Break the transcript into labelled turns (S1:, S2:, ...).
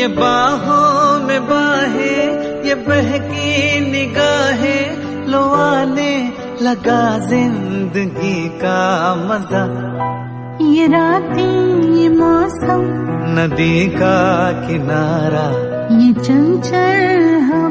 S1: ये बाहों में बाहें, ये बहकी निगाहें, लो आने लगा जिंदगी का मजा।
S2: ये रातें, ये मौसम,
S1: नदी का किनारा,
S2: ये चंचल हवा।